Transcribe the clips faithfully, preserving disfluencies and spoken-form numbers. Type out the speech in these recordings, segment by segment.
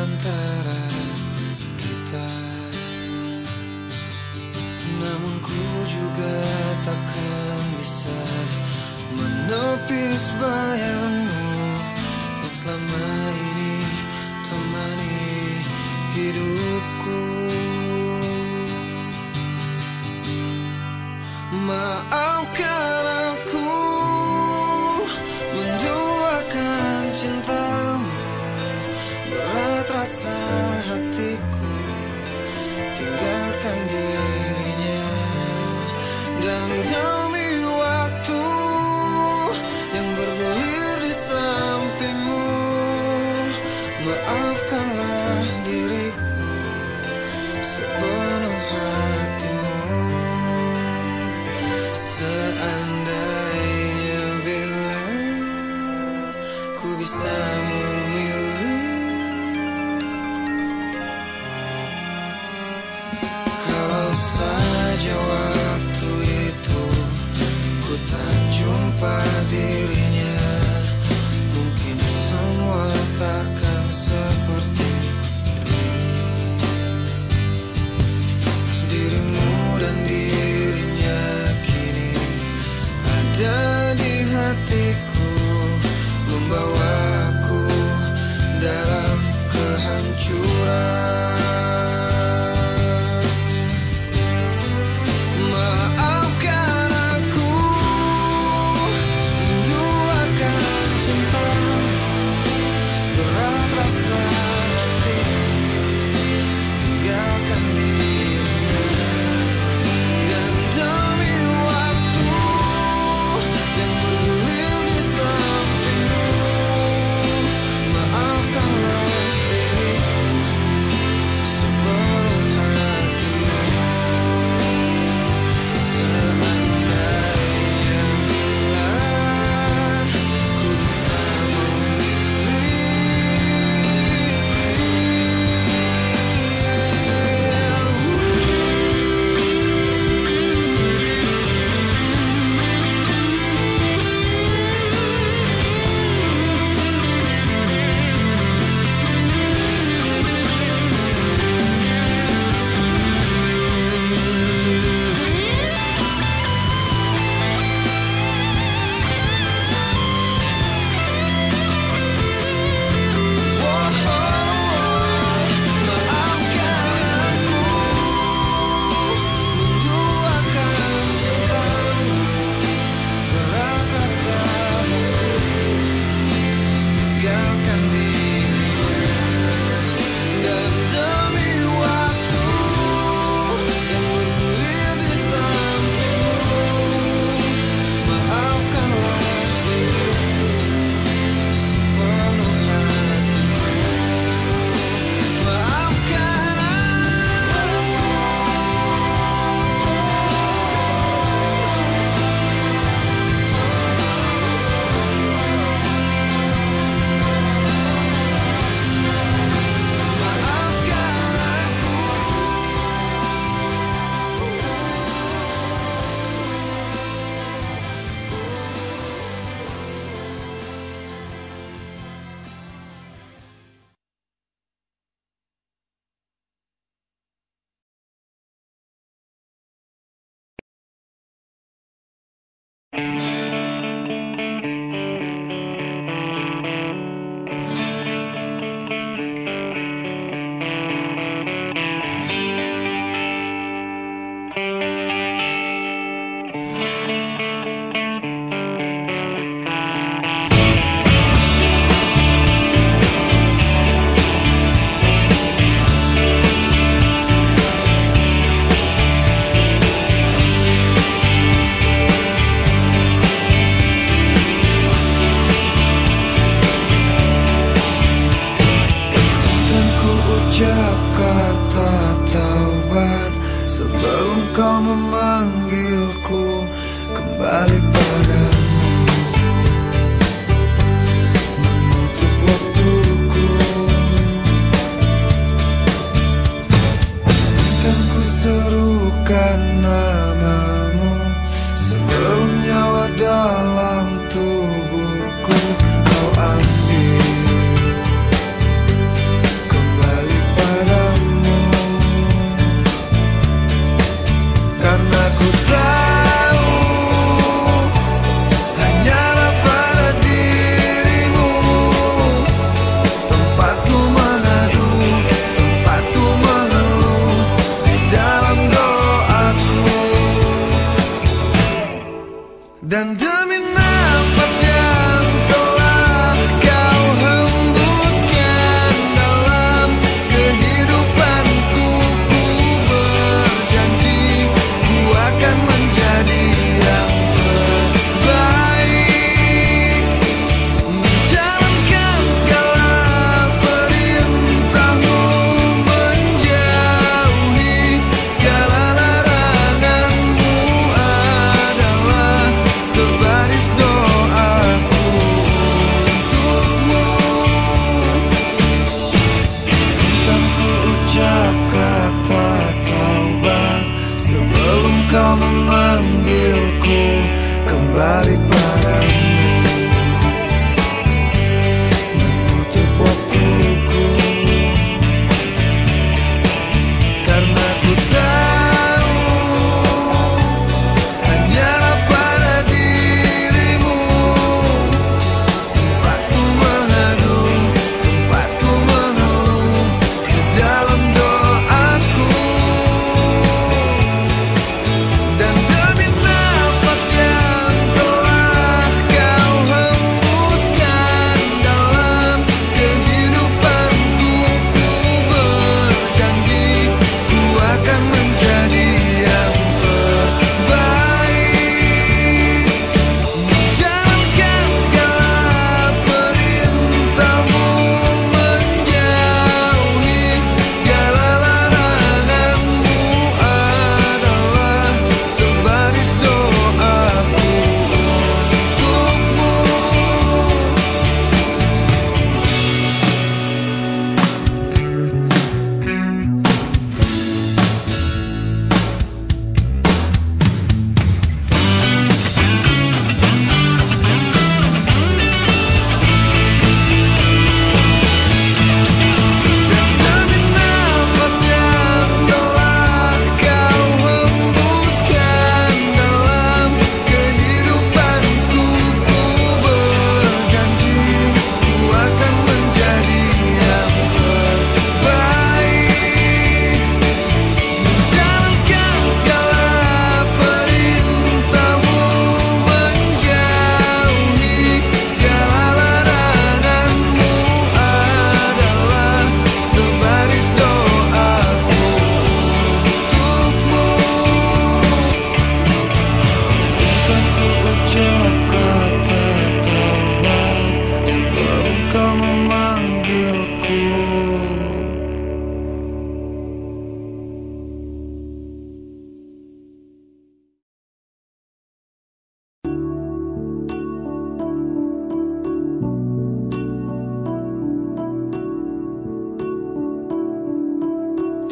antara kita. Namun ku juga takkan bisa menepis bayangmu yang selama ini temani hidupku. Maafkan aku menduakan cintamu, berat rasa hatiku tinggalkan dirinya. Dan demi waktu yang bergulir di sampingmu, maafkanlah diriku sepenuh hatimu. Seandainya bila ku bisa memilih, kalau saja waktu itu ku tak jumpa dirinya, mungkin semua takkan seperti ini. Dirimu dan dirinya kini ada di hatiku, membawaku dalam kehancuran. Maafkan aku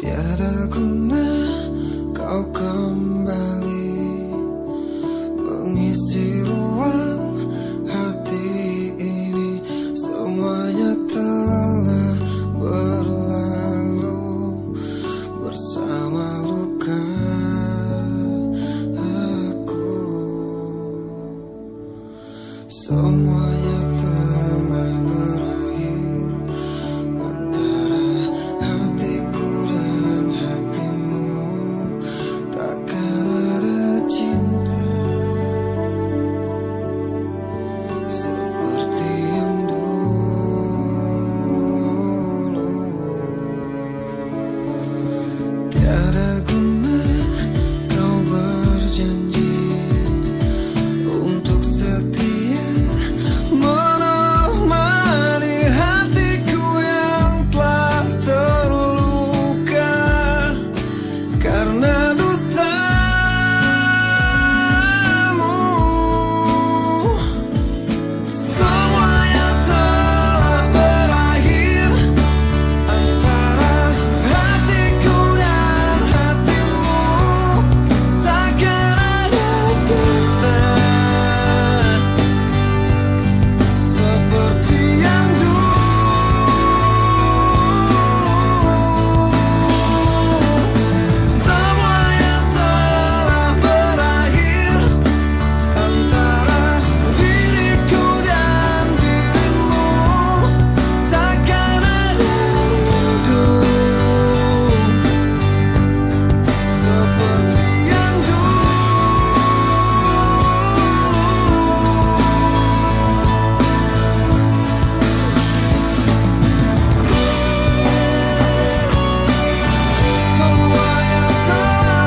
Tiada guna kau kembali mengisi ruang hati ini. Semuanya telah berlalu bersama luka aku. Semuanya telah berakhir antara hatiku dan hatimu. Takkan ada cinta seperti yang dulu. Tiada guna kau berjanji untuk setia menemani hatiku yang telah terluka karena dustamu. Semuanya telah berakhir antara hatiku dan hatimu. Takkan ada cinta seperti yang dulu. Semuanya telah berakhir antara diriku dan dirimu. Takkan ada rindu seperti yang dulu. Semuanya telah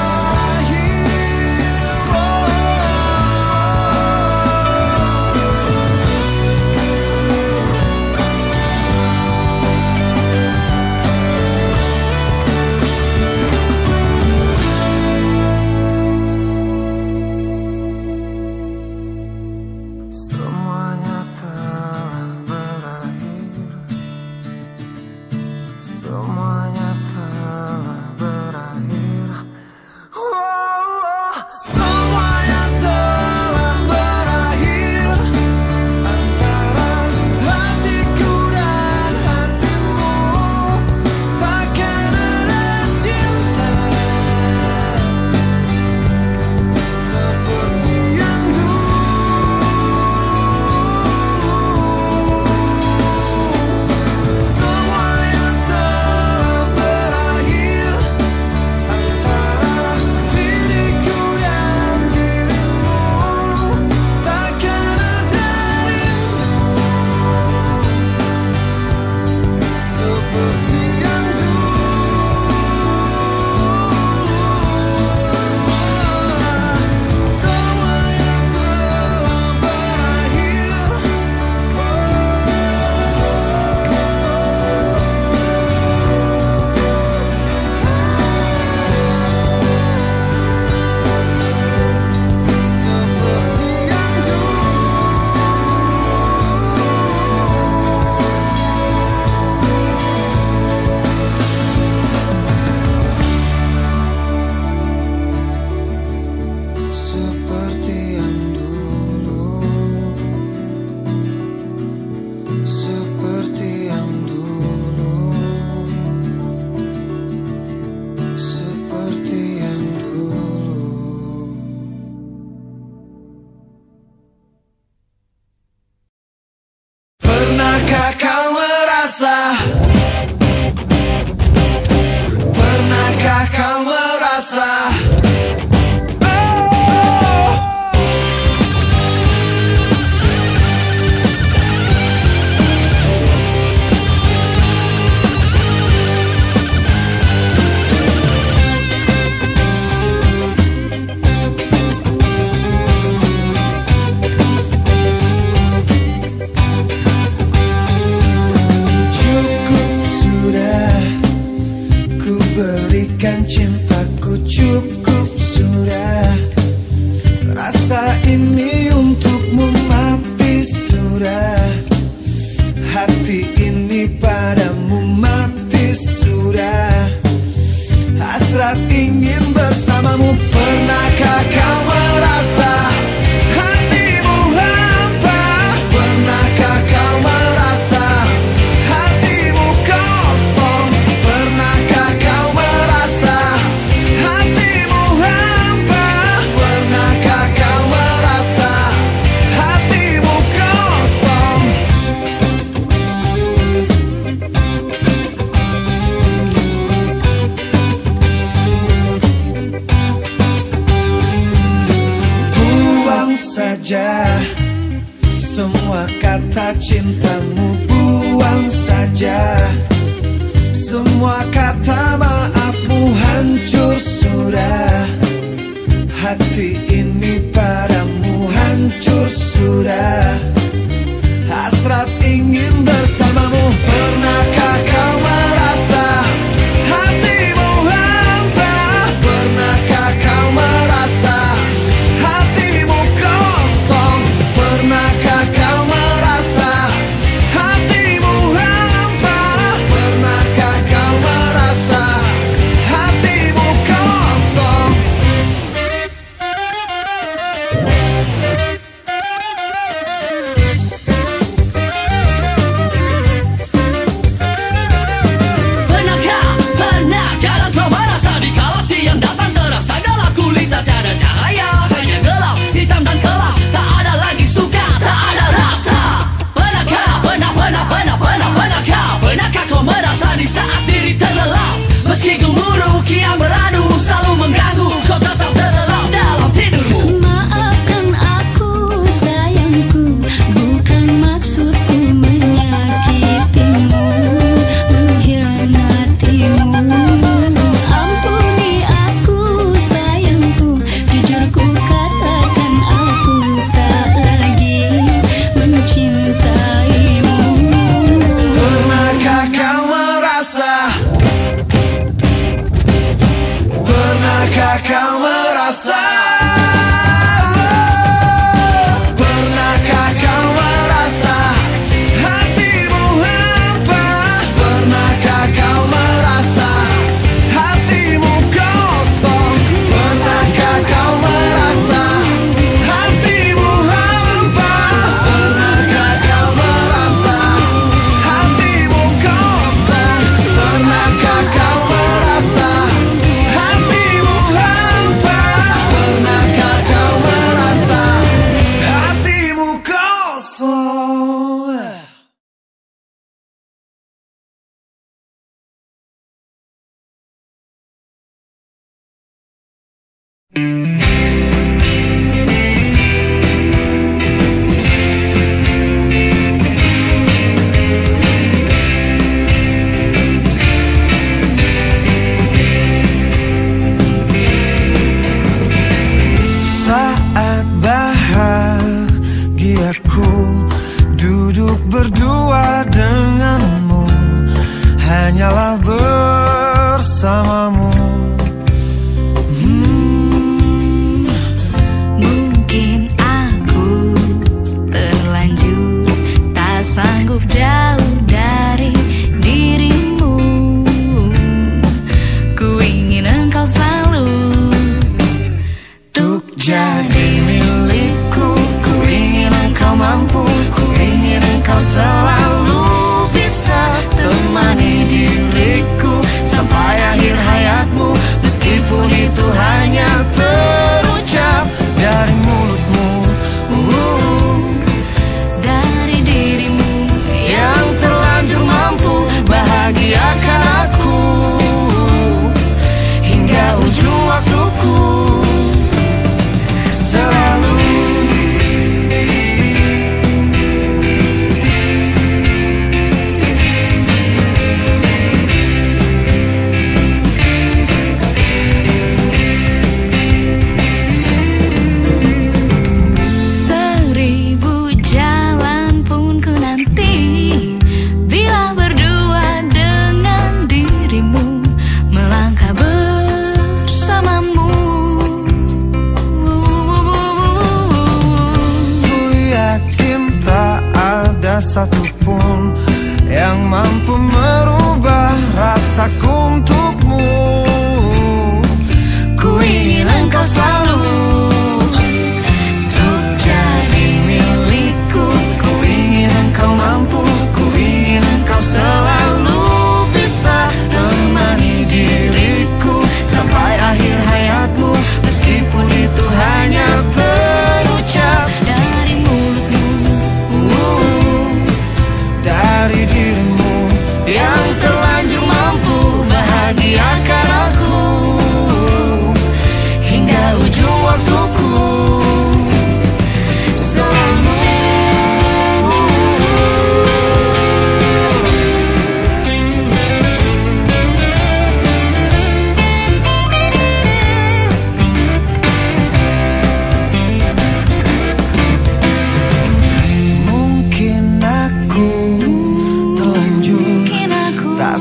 Semuanya telah berakhir. Semuanya telah berakhir. Oh, semuanya telah berakhir antara hatiku dan hatimu. Takkan ada cinta seperti yang dulu. Semuanya telah berakhir antara diriku dan dirimu. Takkan ada rindu seperti yang dulu. Semuanya telah berakhir. Seperti yang dulu. Seperti yang dulu. Seperti yang dulu. Seperti yang dulu. Pernahkah kau merasa? Pernahkah kau merasa? Oh, cukup sudah ku berikan cintaku. Cukup sudah rasa ini untukmu mati sudah. Hati ini padamu mati sudah. cintamu buang saja. Semua kata maafmu hancur sudah. Hati ini padamu hancur sudah. Hasrat ingin bersamamu. Pernahkah kau merasa hatimu hampa? Pernahkah kau merasa hatimu kosong? Pernahkah kau merasa hatimu hampa? Pernahkah kau merasa hatimu kosong? Pernahkah, pernahkah dan kau merasa di kala siang datang terasa gelap gulita tiada cahaya, hanya gelap, hitam dan gelap, tak ada lagi suka, tak ada rasa. Pernahkah, pernah, pernah, pernah, pernah, pernahkah, pernahkah kau merasa di saat diri terlelap, meski gemuruh kian beradu selalu mengganggu, kau tetap terlelap dalam tidurmu. Maafkan aku sayangku, bukan maksudku menyakitimu, mengkhianatimu. Ampuni aku sayangku, jujur ku katakan aku tak lagi mencintaimu. Pernahkah kau merasa? Pernahkah kau merasa? Pernahkah kau merasa hatimu hampa? Pernahkah kau merasa hatimu kosong? Pernahkah kau merasa hatimu hampa? Pernahkah kau merasa hatimu kosong? Pernahkah kau merasa hatimu hampa? Pernahkah kau merasa hatimu kosong? Saat bahagiaku duduk berdua denganmu, hanyalah bersamamu. Hmm. Mungkin aku terlanjur tak sanggup jauh dari dirimu. Ku ingin engkau selalu untuk jadi milikku. Ku ingin engkau mampu, ku ingin engkau selalu bisa temani diriku sampai akhir hayatmu, meskipun itu hanya terucap dari mulutmu. Uh, dari dirimu yang terlanjur mampu bahagiakan aku hingga ujung waktuku. Selalu seribu jalan pun ku nanti bila berdua dengan dirimu, melangkah bersamamu. Ku yakin tak ada satupun yang mampu merubah rasaku untukmu. Ku ingin engkau selalu untuk jadi milikku. Ku ingin engkau mampu, ku ingin engkau selalu bisa temani diriku sampai akhir hayatmu, meskipun itu hanya terucap Dari mulutmu, uh, dari dirimu yang terlanjur mampu bahagiakan aku hingga ujung waktuku. Selalu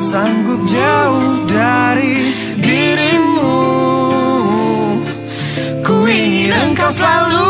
sanggup jauh dari dirimu. Ku ingin engkau selalu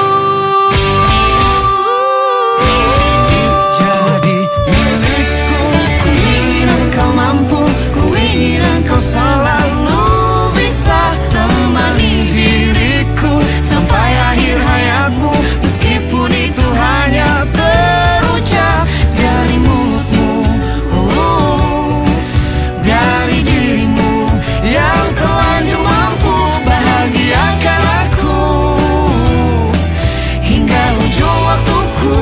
jadi milikku. Ku ingin engkau mampu, ku ingin engkau selalu bisa temani diriku sampai akhir hayatmu. Meskipun itu hanya terucap dari mulutmu, oh, dari dirimu yang telanjur mampu bahagiakan aku hingga ujung waktuku.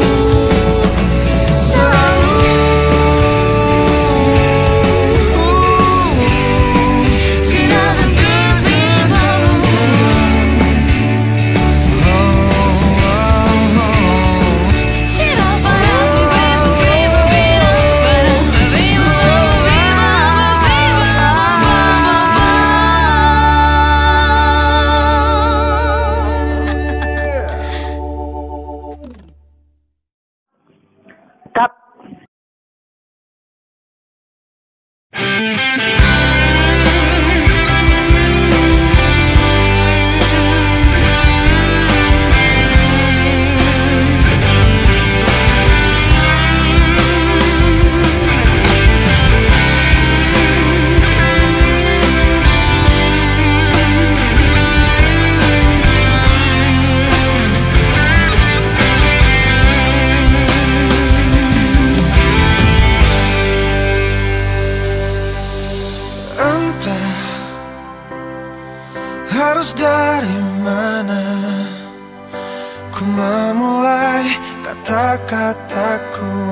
Harus dari mana ku memulai kata-kataku?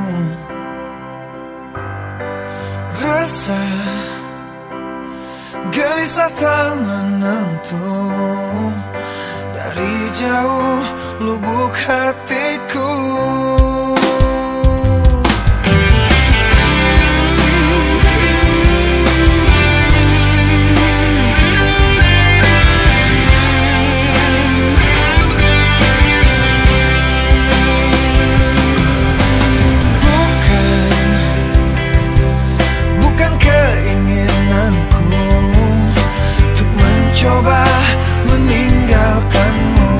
Rasa gelisah tak menentu dari jauh lubuk hatiku. Coba meninggalkanmu,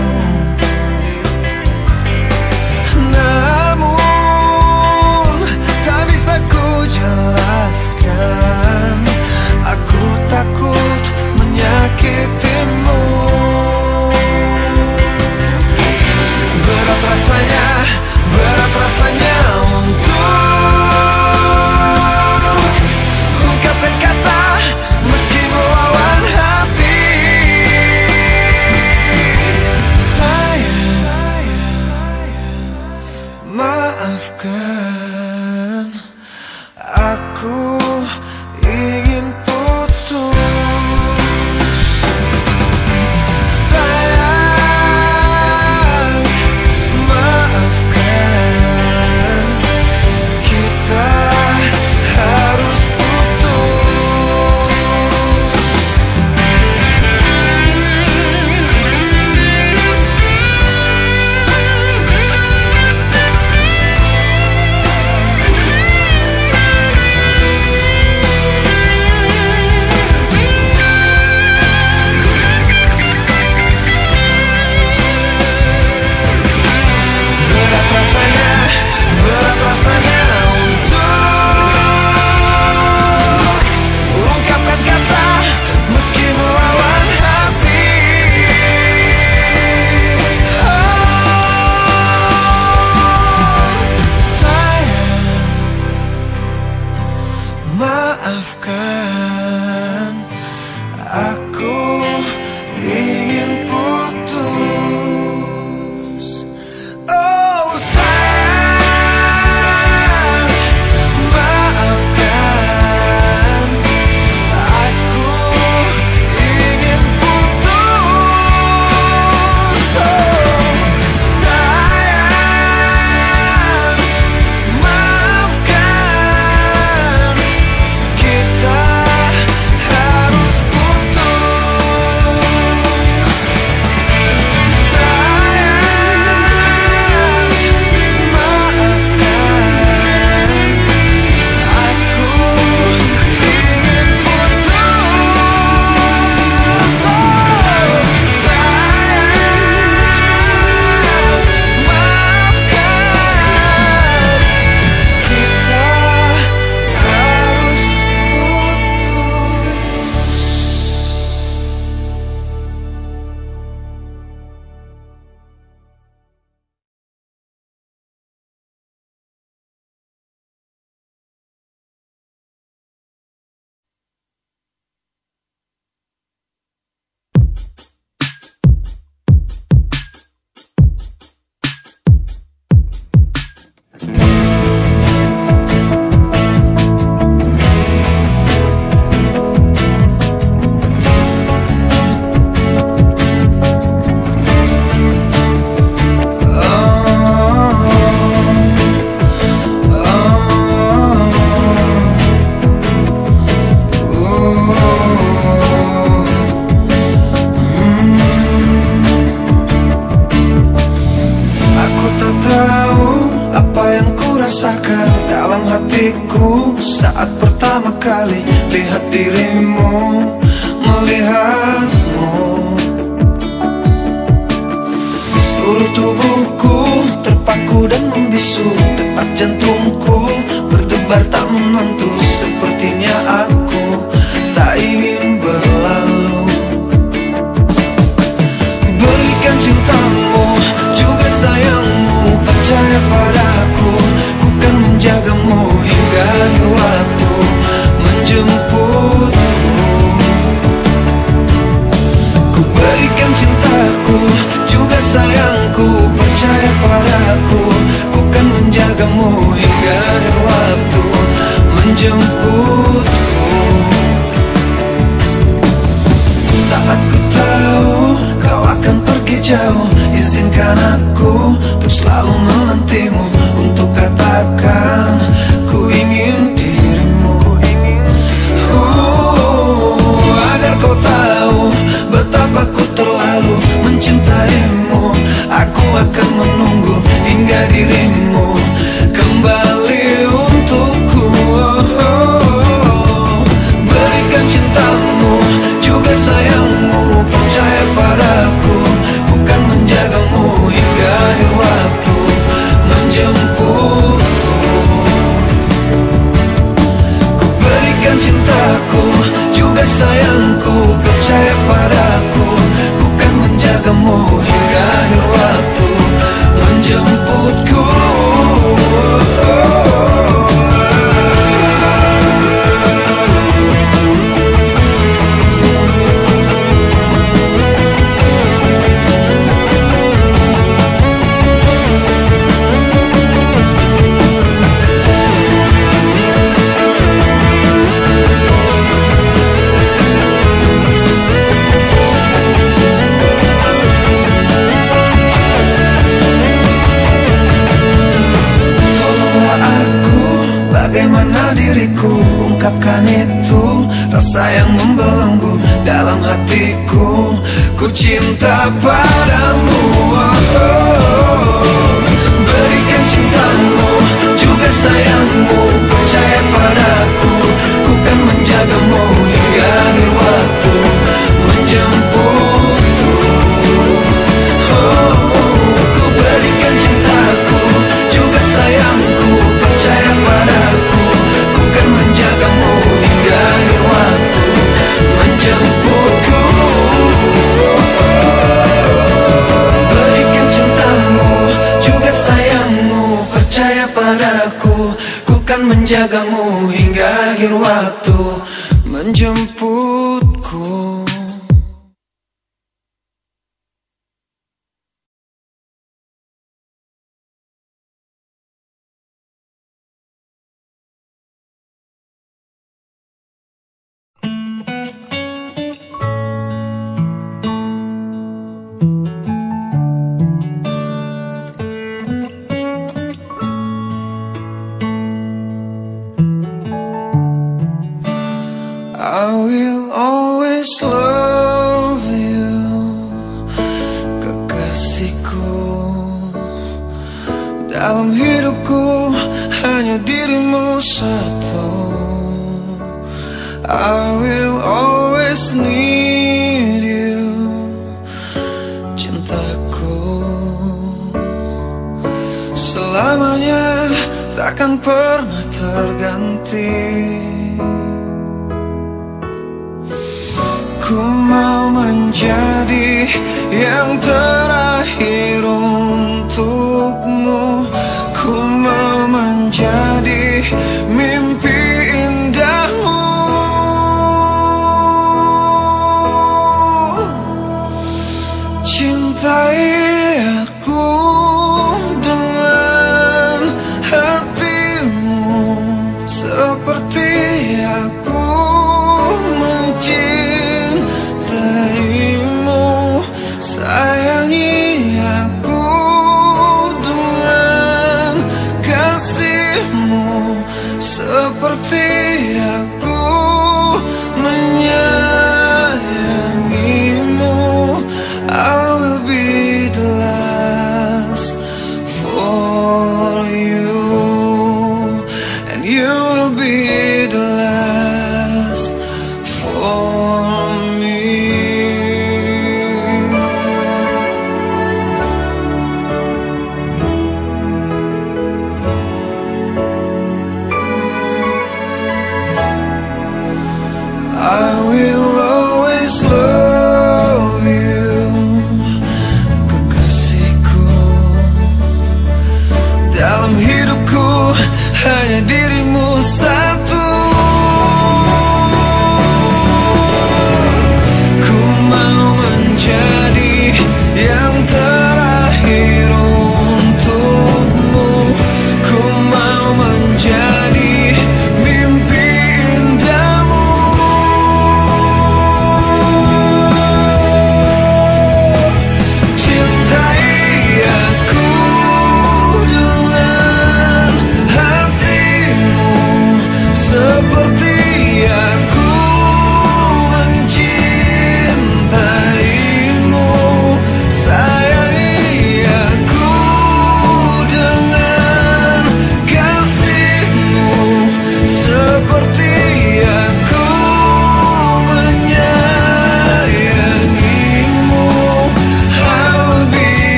namun tak bisa ku jelaskan. Aku takut menyakitimu. Berat rasanya, berat rasanya untuk ungkapkan kata meski melawan hati. Maafkan, aku ingin putus. Sayang, maafkan, kita harus putus. Maafkan, aku ingin putus. Oh sayang, maafkan, aku ingin putus. Oh sayang, maafkan, kita harus putus. aku saat pertama kali lihat dirimu, melihatmu. Seluruh tubuhku terpaku dan membisu, detak jantungku berdebar tak menentu. Sepertinya aku tak ingin berlalu. Berikan cintamu, juga sayangmu, percaya padaku. Ku kan menjagamu hingga akhir waktu, menjemputmu. Ku berikan cintaku, juga sayangku, percaya padaku. Ku kan menjagamu hingga akhir waktu, menjemputmu. Saat ku tahu kau akan pergi jauh, izinkan aku untuk selalu menantimu, untuk katakan ku ingin dirimu. uh, Agar kau tahu betapa ku terlalu mencintaimu. Aku akan menunggu hingga dirimu kembali untukku. oh, Berikan cintamu, juga sayangmu, percaya padaku. Ku kan menjagamu hingga akhir waktu, menjemputmu. Ku berikan cintaku, juga sayangku, percaya padaku. Ku kan menjagamu hingga akhir waktu, menjemputku. Bagaimana diriku ungkapkan itu, rasa yang membelenggu dalam hatiku. Ku cinta padamu. oh, Berikan cintamu, juga sayangmu, percaya padaku. Ku kan menjagamu hingga akhir waktu, menjemputmu. oh, Ku berikan cintaku, juga sayangku, percaya padaku. Ku kan menjagamu hingga akhir waktu, menjemputku. Berikan cintamu, juga sayangmu, percaya padaku. Ku kan menjagamu hingga akhir waktu, menjemputku. I will always love you, kekasihku. Dalam hidupku hanya dirimu satu. I will always need you, cintaku. Selamanya takkan pernah terganti. Ku mau menjadi yang terakhir untukmu. Ku mau menjadi mimpi indahmu. Cintai aku dengan hatimu, seperti aku mencintaimu. Sayangi aku dengan kasihmu, seperti aku menyayangimu. I will be the last for you, and you will be the light.